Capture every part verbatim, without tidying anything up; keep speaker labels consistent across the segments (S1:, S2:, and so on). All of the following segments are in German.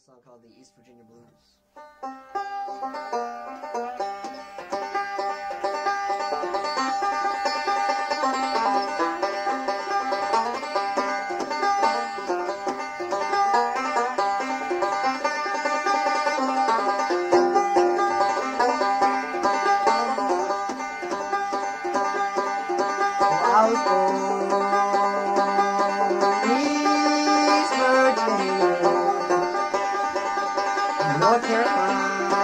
S1: song called the East Virginia Blues. I was born in East Virginia, North Carolina,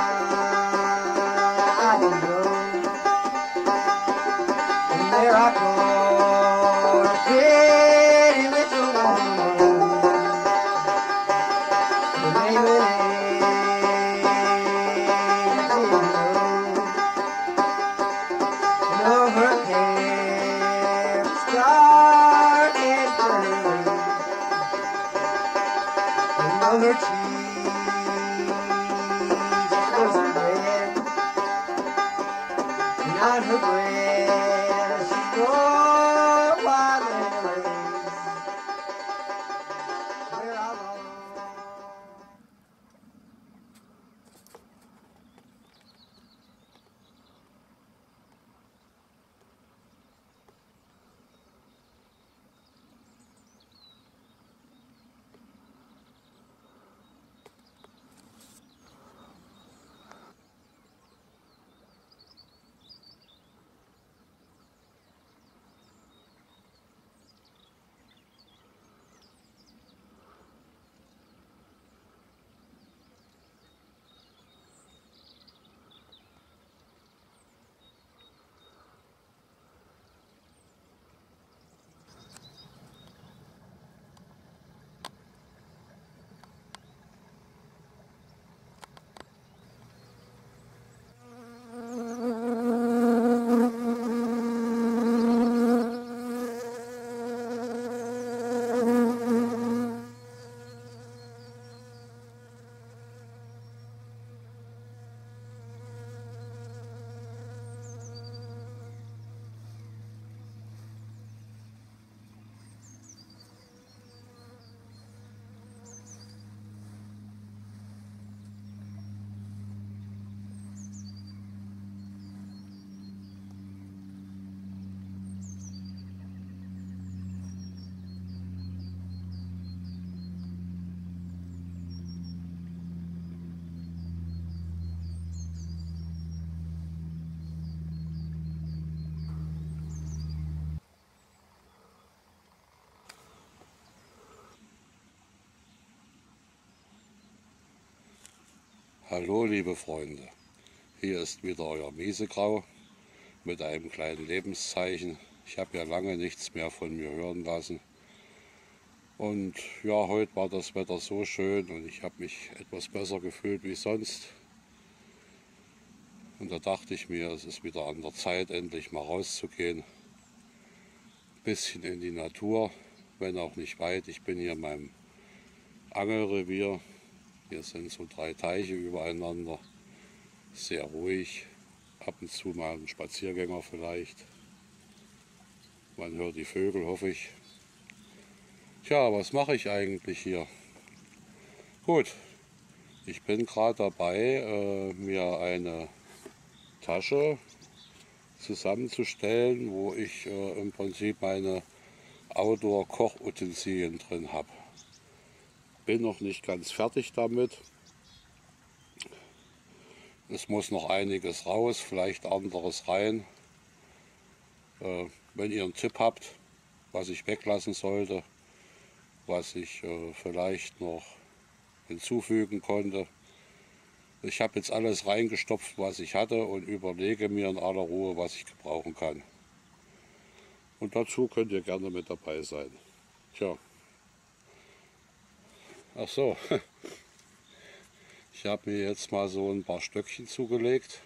S1: I didn't know. And there I go, a pretty little woman, the name of it, I didn't know. No, her hair was dark and curly, and on her cheeks was red, and on her breast she wore white lilies. Where I long.
S2: Hallo liebe Freunde, hier ist wieder euer Miesegrau mit einem kleinen Lebenszeichen. Ich habe ja lange nichts mehr von mir hören lassen und ja, heute war das Wetter so schön und ich habe mich etwas besser gefühlt wie sonst. Und da dachte ich mir, es ist wieder an der Zeit, endlich mal rauszugehen, ein bisschen in die Natur, wenn auch nicht weit. Ich bin hier in meinem Angelrevier. Hier sind so drei Teiche übereinander, sehr ruhig, ab und zu mal ein Spaziergänger vielleicht. Man hört die Vögel, hoffe ich. Tja, was mache ich eigentlich hier? Gut, ich bin gerade dabei, äh, mir eine Tasche zusammenzustellen, wo ich äh, im Prinzip meine Outdoor-Kochutensilien drin habe. Bin noch nicht ganz fertig damit. Es muss noch einiges raus, vielleicht anderes rein. Äh, wenn ihr einen Tipp habt, was ich weglassen sollte, was ich äh, vielleicht noch hinzufügen konnte. Ich habe jetzt alles reingestopft, was ich hatte und überlege mir in aller Ruhe, was ich gebrauchen kann. Und dazu könnt ihr gerne mit dabei sein. Tja. Ach so, ich habe mir jetzt mal so ein paar Stöckchen zugelegt,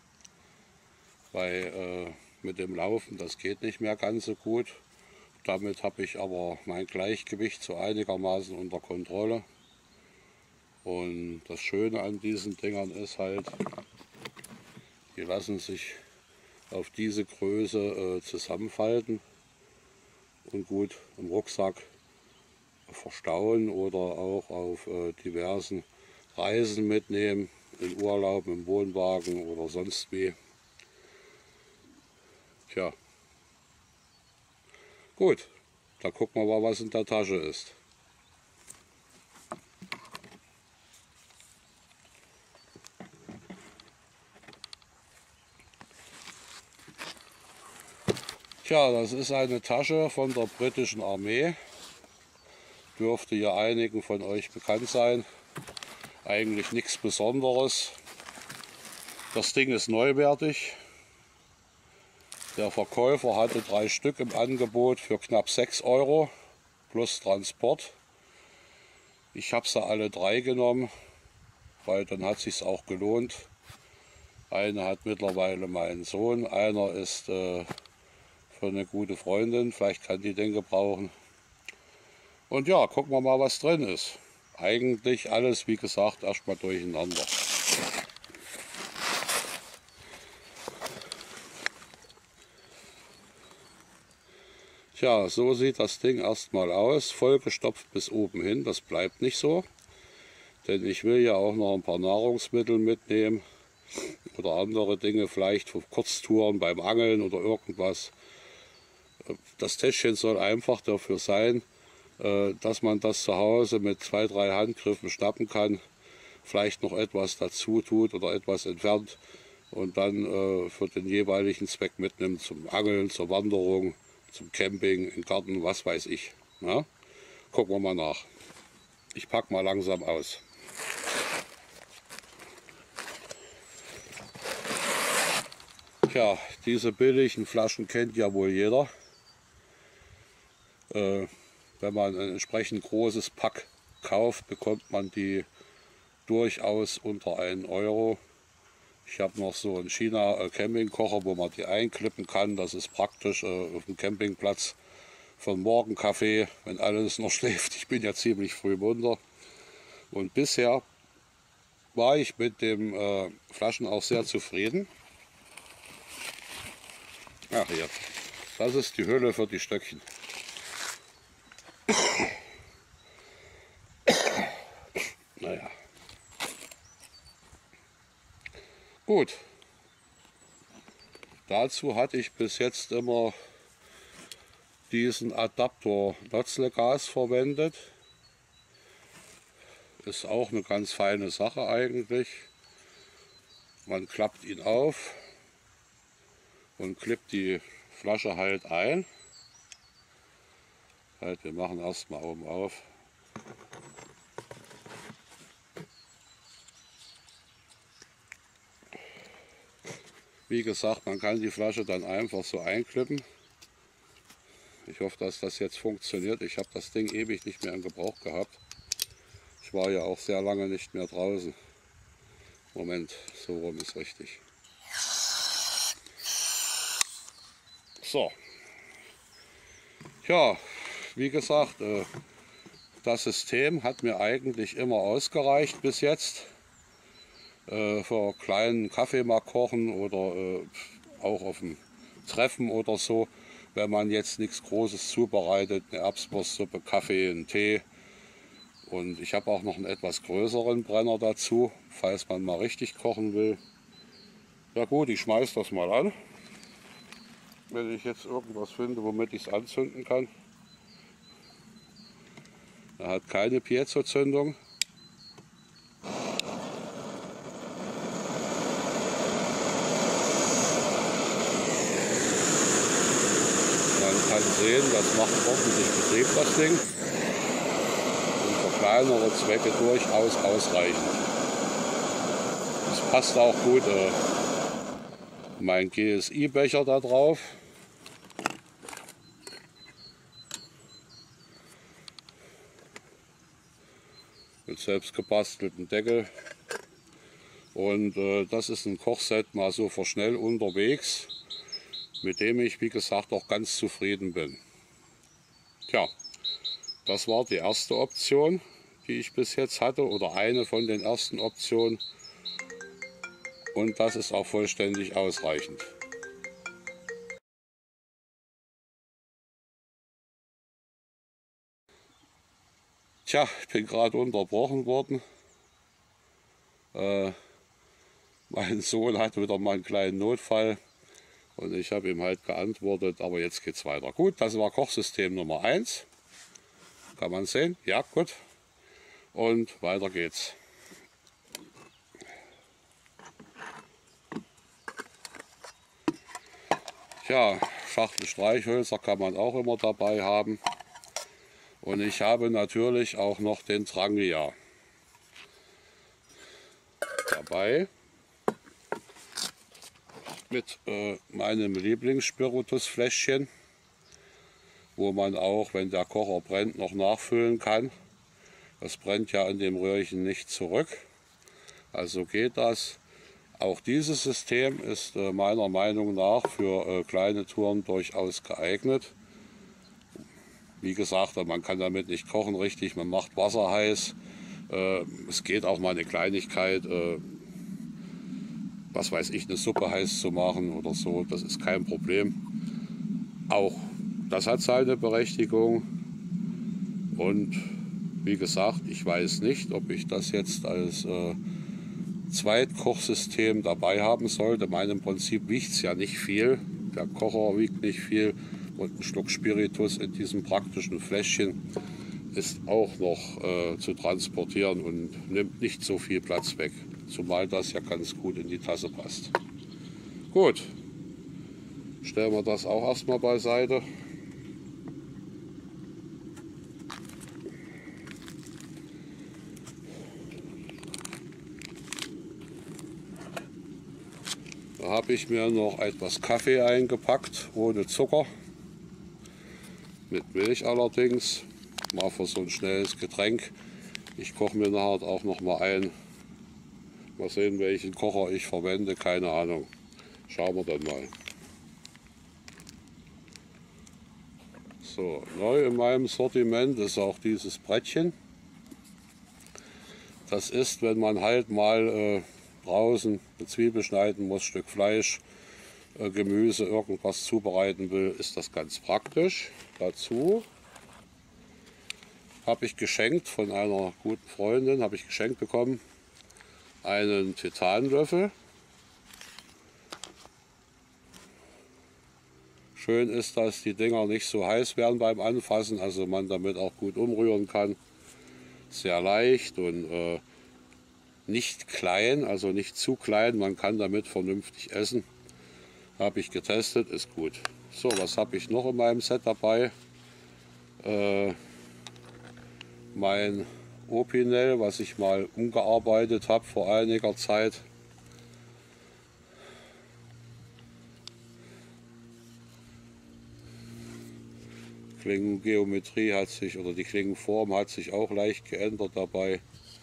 S2: weil äh, mit dem Laufen, das geht nicht mehr ganz so gut. Damit habe ich aber mein Gleichgewicht so einigermaßen unter Kontrolle. Und das Schöne an diesen Dingern ist halt, die lassen sich auf diese Größe äh, zusammenfalten. Und gut, im Rucksack verstauen oder auch auf äh, diversen Reisen mitnehmen, in Urlaub, im Wohnwagen oder sonst wie. Tja, gut, da gucken wir mal, was in der Tasche ist. Tja, das ist eine Tasche von der britischen Armee. Dürfte ja einigen von euch bekannt sein. Eigentlich nichts Besonderes. Das Ding ist neuwertig. Der Verkäufer hatte drei Stück im Angebot für knapp sechs Euro plus Transport. Ich habe sie alle drei genommen, weil dann hat es sich auch gelohnt. Eine hat mittlerweile mein Sohn, einer ist äh, für eine gute Freundin, vielleicht kann die den gebrauchen. Und ja, gucken wir mal, was drin ist. Eigentlich alles, wie gesagt, erstmal durcheinander. Tja, so sieht das Ding erstmal aus, vollgestopft bis oben hin. Das bleibt nicht so, denn ich will ja auch noch ein paar Nahrungsmittel mitnehmen oder andere Dinge, vielleicht für Kurztouren beim Angeln oder irgendwas. Das Täschchen soll einfach dafür sein, dass man das zu Hause mit zwei, drei Handgriffen schnappen kann, vielleicht noch etwas dazu tut oder etwas entfernt und dann für den jeweiligen Zweck mitnimmt, zum Angeln, zur Wanderung, zum Camping, im Garten, was weiß ich. Ja? Gucken wir mal nach. Ich packe mal langsam aus. Tja, diese billigen Flaschen kennt ja wohl jeder. Äh, wenn man ein entsprechend großes Pack kauft, bekommt man die durchaus unter einen Euro. Ich habe noch so einen China-Campingkocher, wo man die einklippen kann. Das ist praktisch äh, auf dem Campingplatz von Morgenkaffee, wenn alles noch schläft. Ich bin ja ziemlich früh munter. Und bisher war ich mit den äh, Flaschen auch sehr zufrieden. Ach hier, das ist die Hülle für die Stöckchen. Naja. Gut. Dazu hatte ich bis jetzt immer diesen Adapter Notzlegas verwendet. Ist auch eine ganz feine Sache eigentlich. Man klappt ihn auf und klippt die Flasche halt ein. Halt, wir machen erstmal oben auf. Wie gesagt, man kann die Flasche dann einfach so einklippen. Ich hoffe, dass das jetzt funktioniert. Ich habe das Ding ewig nicht mehr in Gebrauch gehabt. Ich war ja auch sehr lange nicht mehr draußen. Moment, so rum ist richtig. So. Ja, wie gesagt, das System hat mir eigentlich immer ausgereicht bis jetzt. Für kleinen Kaffee mal kochen oder auch auf dem Treffen oder so. Wenn man jetzt nichts Großes zubereitet, eine Erbswurstsuppe, Kaffee, einen Tee. Und ich habe auch noch einen etwas größeren Brenner dazu, falls man mal richtig kochen will. Ja gut, ich schmeiße das mal an. Wenn ich jetzt irgendwas finde, womit ich es anzünden kann. Er hat keine Piezo-Zündung. Man kann sehen, das macht ordentlich Betrieb, das Ding. Und für kleinere Zwecke durchaus ausreichend. Es passt auch gut äh, mein G S I-Becher da drauf. Mit selbst gebastelten Deckel. Und äh, das ist ein Kochset mal so für schnell unterwegs, mit dem ich, wie gesagt, auch ganz zufrieden bin. Tja, das war die erste Option, die ich bis jetzt hatte, oder eine von den ersten Optionen. Und das ist auch vollständig ausreichend. Tja, ich bin gerade unterbrochen worden. Äh, mein Sohn hat wieder mal einen kleinen Notfall und ich habe ihm halt geantwortet, aber jetzt geht's weiter. Gut, das war Kochsystem Nummer eins. Kann man sehen? Ja, gut. Und weiter geht's. Tja, Schachtel Streichhölzer kann man auch immer dabei haben. Und ich habe natürlich auch noch den Trangia dabei. Mit äh, meinem Lieblingsspiritusfläschchen, wo man auch, wenn der Kocher brennt, noch nachfüllen kann. Das brennt ja in dem Röhrchen nicht zurück. Also geht das. Auch dieses System ist äh, meiner Meinung nach für äh, kleine Touren durchaus geeignet. Wie gesagt, man kann damit nicht kochen richtig, man macht Wasser heiß. Äh, es geht auch mal eine Kleinigkeit, äh, was weiß ich, eine Suppe heiß zu machen oder so, das ist kein Problem. Auch das hat seine Berechtigung. Und wie gesagt, ich weiß nicht, ob ich das jetzt als äh, Zweitkochsystem dabei haben sollte. In meinem Prinzip wiegt es ja nicht viel. Der Kocher wiegt nicht viel und ein Schluck Spiritus in diesem praktischen Fläschchen ist auch noch äh, zu transportieren und nimmt nicht so viel Platz weg. Zumal das ja ganz gut in die Tasse passt. Gut, stellen wir das auch erstmal beiseite. Da habe ich mir noch etwas Kaffee eingepackt, ohne Zucker, mit Milch allerdings, mal für so ein schnelles Getränk. Ich koche mir nachher auch noch mal ein. Mal sehen, welchen Kocher ich verwende, keine Ahnung. Schauen wir dann mal. So, neu in meinem Sortiment ist auch dieses Brettchen. Das ist, wenn man halt mal äh, draußen eine Zwiebel schneiden muss, Stück Fleisch, äh, Gemüse, irgendwas zubereiten will, ist das ganz praktisch. Dazu habe ich geschenkt von einer guten Freundin, habe ich geschenkt bekommen, einen Titanlöffel. Schön ist, dass die Dinger nicht so heiß werden beim Anfassen, also man damit auch gut umrühren kann. Sehr leicht und äh, nicht klein, also nicht zu klein, man kann damit vernünftig essen. Habe ich getestet, ist gut. So, was habe ich noch in meinem Set dabei? Äh, mein Opinel, was ich mal umgearbeitet habe vor einiger Zeit. Klingengeometrie hat sich, oder die Klingenform hat sich auch leicht geändert dabei.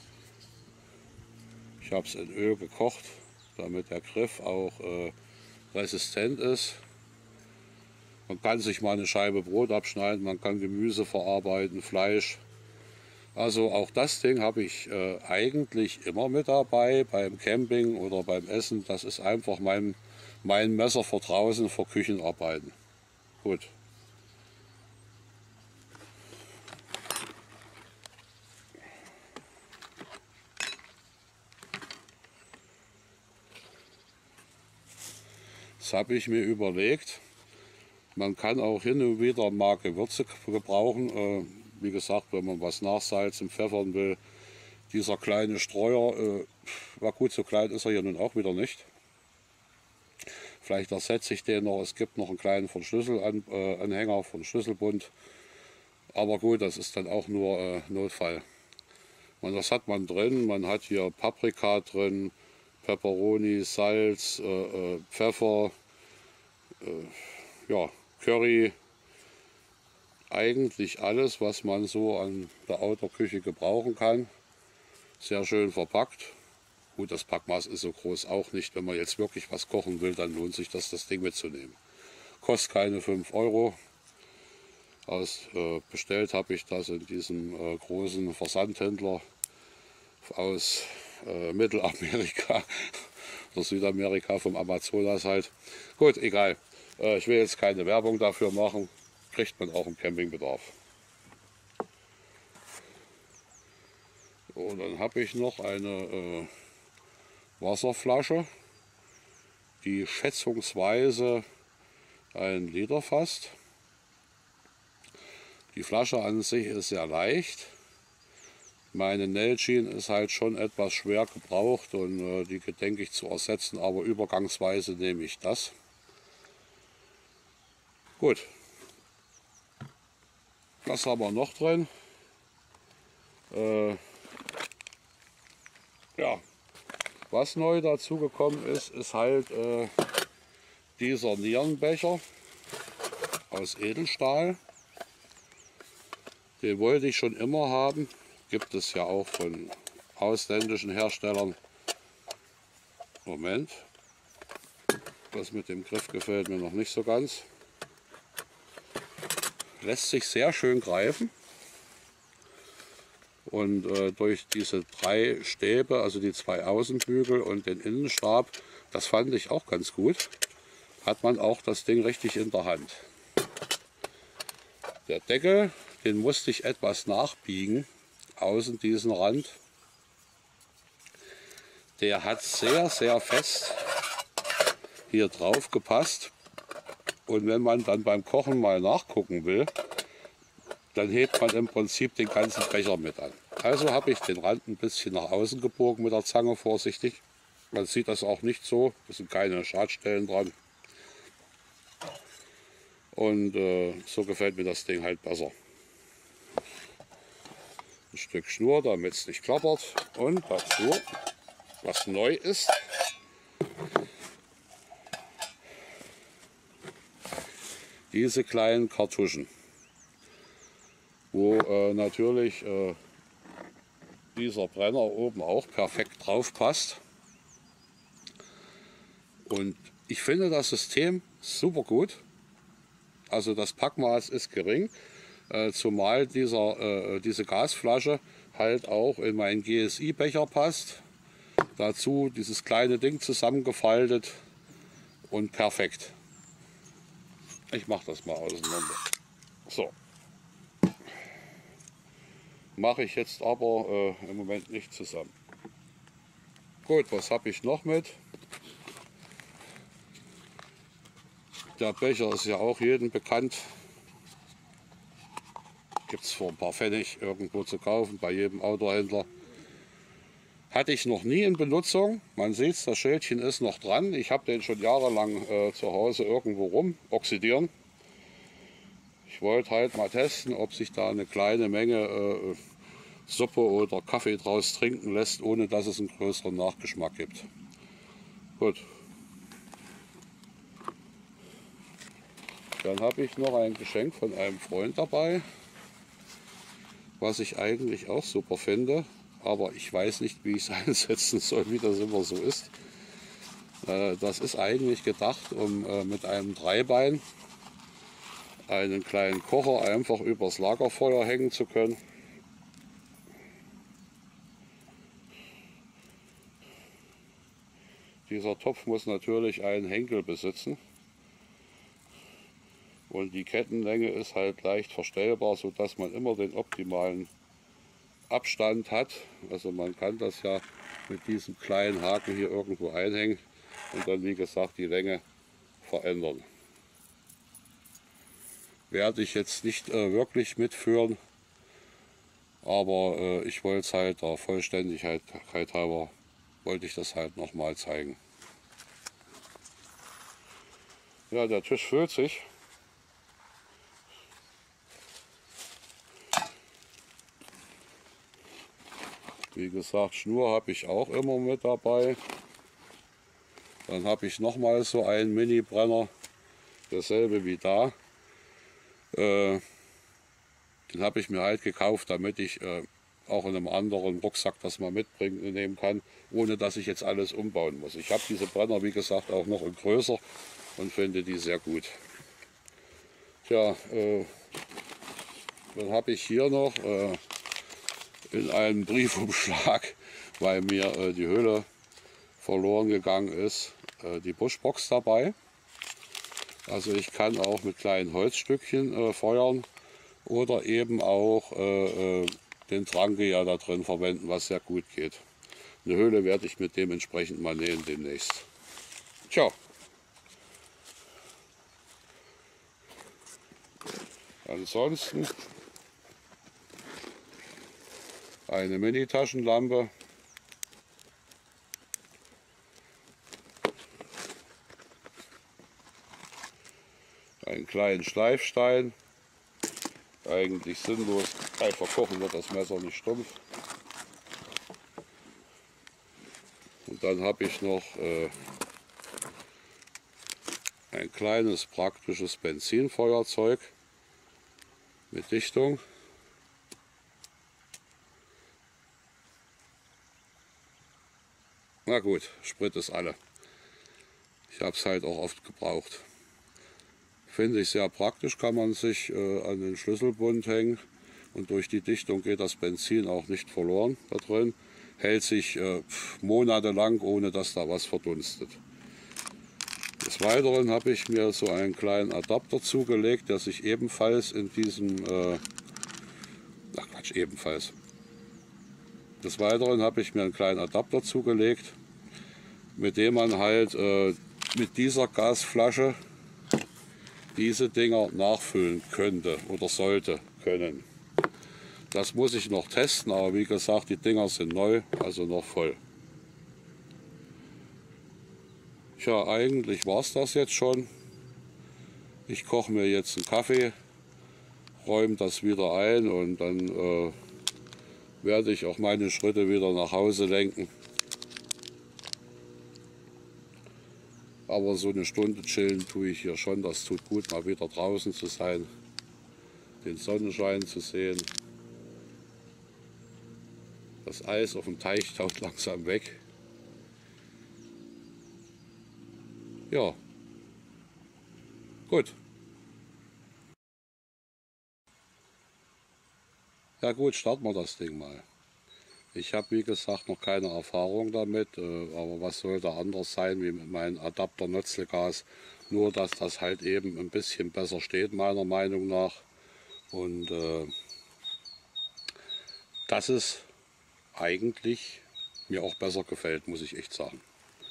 S2: Ich habe es in Öl gekocht, damit der Griff auch äh, resistent ist. Man kann sich mal eine Scheibe Brot abschneiden, man kann Gemüse verarbeiten, Fleisch. Also auch das Ding habe ich äh, eigentlich immer mit dabei, beim Camping oder beim Essen. Das ist einfach mein, mein Messer für draußen, für Küchenarbeiten. Gut. Das habe ich mir überlegt. Man kann auch hin und wieder mal Gewürze gebrauchen. Äh, wie gesagt, wenn man was nachsalzen, pfeffern will. Dieser kleine Streuer, äh, war gut, so klein ist er hier nun auch wieder nicht. Vielleicht ersetze ich den noch. Es gibt noch einen kleinen Verschlüsselanhänger von Schlüsselbund. Aber gut, das ist dann auch nur äh, Notfall. Und das hat man drin. Man hat hier Paprika drin, Peperoni, Salz, äh, äh, Pfeffer, äh, ja, Curry. Eigentlich alles, was man so an der Outdoor-Küche gebrauchen kann. Sehr schön verpackt. Gut, das Packmaß ist so groß auch nicht. Wenn man jetzt wirklich was kochen will, dann lohnt sich das, das Ding mitzunehmen. Kostet keine fünf Euro. Aus, äh, bestellt habe ich das in diesem äh, großen Versandhändler aus äh, Mittelamerika oder Südamerika, vom Amazonas halt. Gut, egal. Äh, ich will jetzt keine Werbung dafür machen. Kriegt man auch im Campingbedarf. So, dann habe ich noch eine äh, Wasserflasche, die schätzungsweise ein Liter fasst. Die Flasche an sich ist sehr leicht. Meine Nalgene ist halt schon etwas schwer gebraucht und äh, die gedenke ich zu ersetzen, aber übergangsweise nehme ich das. Gut. Was haben wir noch drin? Äh, ja, was neu dazu gekommen ist, ist halt äh, dieser Nierenbecher aus Edelstahl. Den wollte ich schon immer haben. Gibt es ja auch von ausländischen Herstellern. Moment, das mit dem Griff gefällt mir noch nicht so ganz. Lässt sich sehr schön greifen. Und äh, durch diese drei Stäbe, also die zwei Außenbügel und den Innenstab, das fand ich auch ganz gut, hat man auch das Ding richtig in der Hand. Der Deckel, den musste ich etwas nachbiegen, außen diesen Rand. Der hat sehr, sehr fest hier drauf gepasst. Und wenn man dann beim Kochen mal nachgucken will, dann hebt man im Prinzip den ganzen Becher mit an. Also habe ich den Rand ein bisschen nach außen gebogen mit der Zange, vorsichtig. Man sieht das auch nicht so, es sind keine Schadstellen dran. Und äh, so gefällt mir das Ding halt besser. Ein Stück Schnur, damit es nicht klappert. Und dazu, was neu ist, diese kleinen Kartuschen, wo äh, natürlich äh, dieser Brenner oben auch perfekt drauf passt. Und ich finde das System super gut. Also das Packmaß ist gering, äh, zumal dieser, äh, diese Gasflasche halt auch in meinen G S I-Becher passt. Dazu dieses kleine Ding zusammengefaltet und perfekt. Ich mache das mal auseinander. So. Mache ich jetzt aber äh, im Moment nicht zusammen. Gut, was habe ich noch mit? Der Becher ist ja auch jedem bekannt. Gibt es für ein paar Pfennig irgendwo zu kaufen, bei jedem Autohändler. Hatte ich noch nie in Benutzung. Man sieht es, das Schildchen ist noch dran. Ich habe den schon jahrelang äh, zu Hause irgendwo rum oxidieren. Ich wollte halt mal testen, ob sich da eine kleine Menge äh, Suppe oder Kaffee draus trinken lässt, ohne dass es einen größeren Nachgeschmack gibt. Gut. Dann habe ich noch ein Geschenk von einem Freund dabei, was ich eigentlich auch super finde, aber ich weiß nicht, wie ich es einsetzen soll, wie das immer so ist. Äh, das ist eigentlich gedacht, um äh, mit einem Dreibein einen kleinen Kocher einfach übers Lagerfeuer hängen zu können. Dieser Topf muss natürlich einen Henkel besitzen. Und die Kettenlänge ist halt leicht verstellbar, sodass man immer den optimalen Abstand hat. Also man kann das ja mit diesem kleinen Haken hier irgendwo einhängen und dann, wie gesagt, die Länge verändern. Werde ich jetzt nicht äh, wirklich mitführen, aber äh, ich wollte es halt der Vollständigkeit halber, wollte ich das halt nochmal zeigen. Ja, der Tisch füllt sich. Wie gesagt, Schnur habe ich auch immer mit dabei. Dann habe ich nochmal so einen Mini-Brenner, dasselbe wie da. Äh, den habe ich mir halt gekauft, damit ich äh, auch in einem anderen Rucksack das mal mitbringen nehmen kann, ohne dass ich jetzt alles umbauen muss. Ich habe diese Brenner, wie gesagt, auch noch in größer und finde die sehr gut. Tja, äh, dann habe ich hier noch äh, in einem Briefumschlag, weil mir äh, die Hülle verloren gegangen ist, äh, die Buschbox dabei. Also ich kann auch mit kleinen Holzstückchen äh, feuern oder eben auch äh, äh, den Tranke ja da drin verwenden, was sehr gut geht. Eine Höhle werde ich mit dementsprechend mal nähen demnächst. Tja. Ansonsten eine Mini-Taschenlampe. Einen kleinen Schleifstein. Eigentlich sinnlos. Bei Verkochen wird das Messer nicht stumpf. Und dann habe ich noch äh, ein kleines praktisches Benzinfeuerzeug mit Dichtung. Na gut, Sprit ist alle. Ich habe es halt auch oft gebraucht. Finde ich sehr praktisch, kann man sich äh, an den Schlüsselbund hängen und durch die Dichtung geht das Benzin auch nicht verloren da drin. Hält sich äh, monatelang, ohne dass da was verdunstet. Des Weiteren habe ich mir so einen kleinen Adapter zugelegt, der sich ebenfalls in diesem, äh, ach Quatsch, ebenfalls. Des Weiteren habe ich mir einen kleinen Adapter zugelegt, mit dem man halt äh, mit dieser Gasflasche diese Dinger nachfüllen könnte oder sollte können. Das muss ich noch testen, aber wie gesagt, die Dinger sind neu, also noch voll. Tja, eigentlich war es das jetzt schon. Ich koche mir jetzt einen Kaffee, räume das wieder ein und dann äh, werde ich auch meine Schritte wieder nach Hause lenken. Aber so eine Stunde chillen tue ich hier schon, das tut gut, mal wieder draußen zu sein, den Sonnenschein zu sehen. Das Eis auf dem Teich taucht langsam weg. Ja, gut. Ja gut, starten wir das Ding mal. Ich habe wie gesagt noch keine Erfahrung damit, aber was sollte anders sein wie mit meinem Adapter Notzelgas. Nur dass das halt eben ein bisschen besser steht meiner Meinung nach. Und äh, dass es eigentlich mir auch besser gefällt, muss ich echt sagen.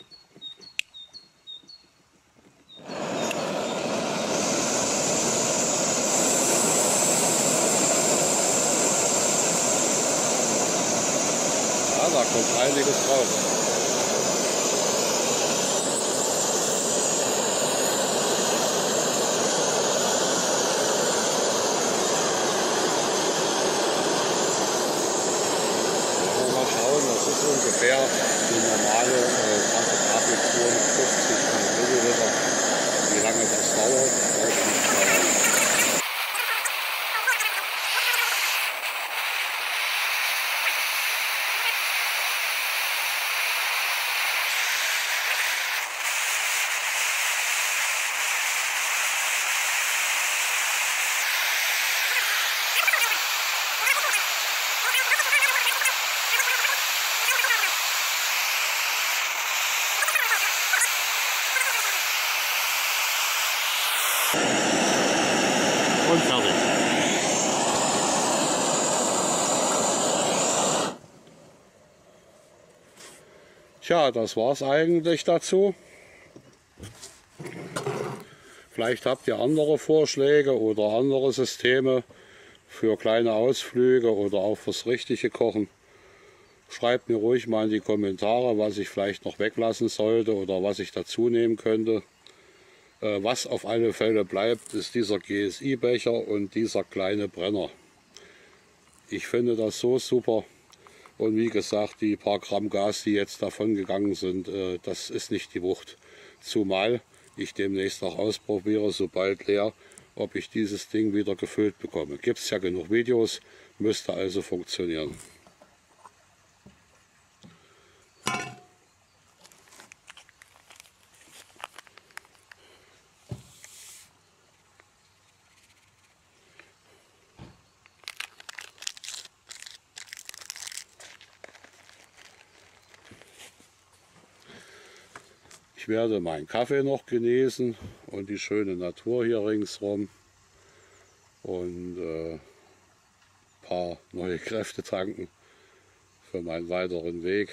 S2: Ja, da kommt einiges raus. Das ist ungefähr die normale äh, Kaffee zweihundertfünfzig Milliliter. Wie lange das dauert, weiß ich nicht. Und fertig. Tja, das war's eigentlich dazu. Vielleicht habt ihr andere Vorschläge oder andere Systeme für kleine Ausflüge oder auch fürs richtige Kochen. Schreibt mir ruhig mal in die Kommentare, was ich vielleicht noch weglassen sollte oder was ich dazu nehmen könnte. Was auf alle Fälle bleibt, ist dieser G S I-Becher und dieser kleine Brenner. Ich finde das so super. Und wie gesagt, die paar Gramm Gas, die jetzt davon gegangen sind, das ist nicht die Wucht. Zumal ich demnächst auch ausprobiere, sobald leer, ob ich dieses Ding wieder gefüllt bekomme. Gibt es ja genug Videos, müsste also funktionieren. Ich werde meinen Kaffee noch genießen und die schöne Natur hier ringsherum. Und äh, ein paar neue Kräfte tanken für meinen weiteren Weg.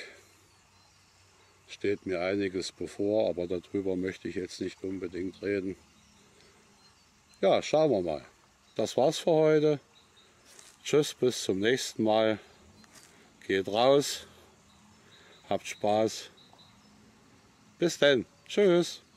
S2: Steht mir einiges bevor, aber darüber möchte ich jetzt nicht unbedingt reden. Ja, schauen wir mal. Das war's für heute. Tschüss, bis zum nächsten Mal. Geht raus, habt Spaß. Bis dann. Tschüss.